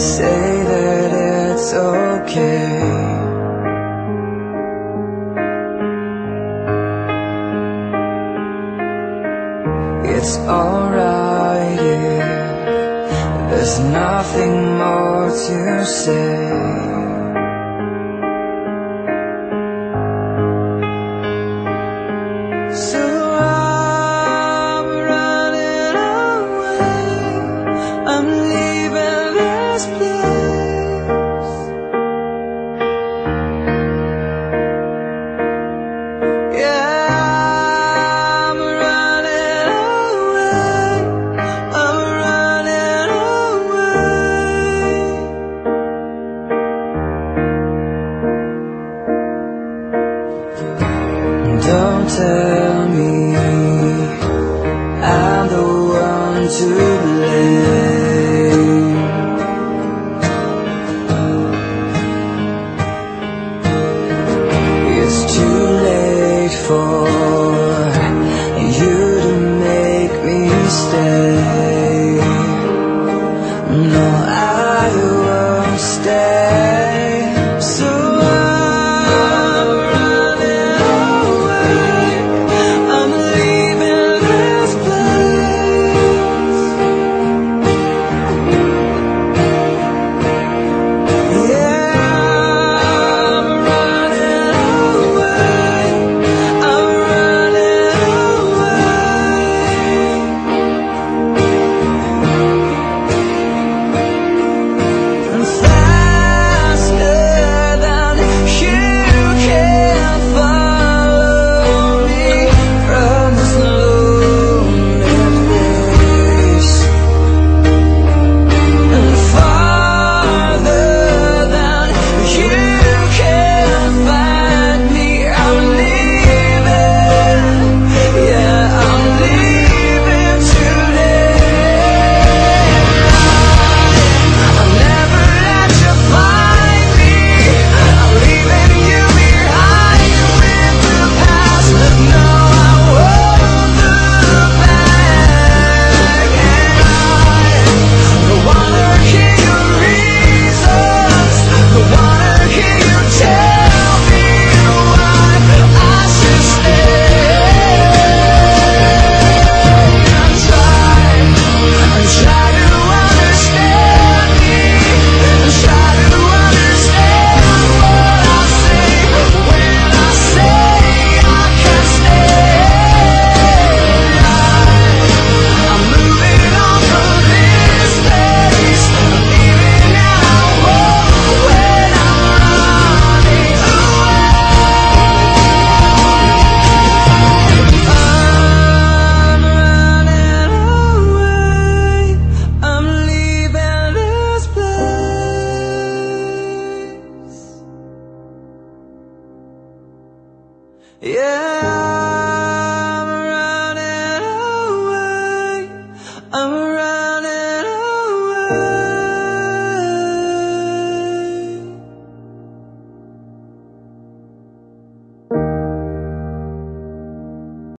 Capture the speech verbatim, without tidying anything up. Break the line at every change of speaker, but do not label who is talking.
say that it's okay. It's alright if there's nothing more to say. So I'm running away, I'm leaving this place. Yeah, I'm running away, I'm running away. Don't tell me I'm the one to blame. It's too late for you to make me stay.